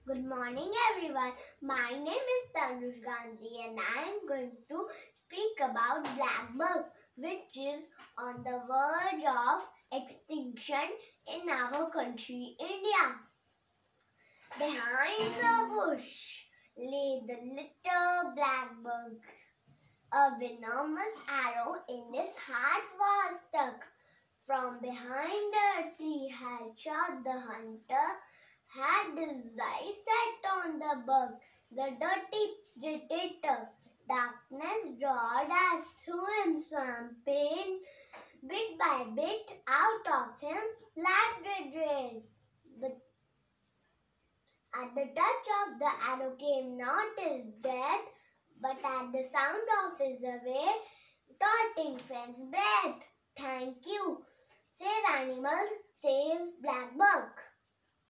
Good morning everyone. My name is Tanush Gandhi and I am going to speak about black buck, which is on the verge of extinction in our country India. Behind the bush lay the little black buck. A venomous arrow in his heart was stuck. From behind a tree had shot the hunter, had his eyes set on the buck, the dirty predator. Darkness drawed us through him, swamp pain, bit by bit, out of him flapped red rain. But at the touch of the arrow came not his death, but at the sound of his away, taunting friend's breath. Thank you. Save animals, save black buck.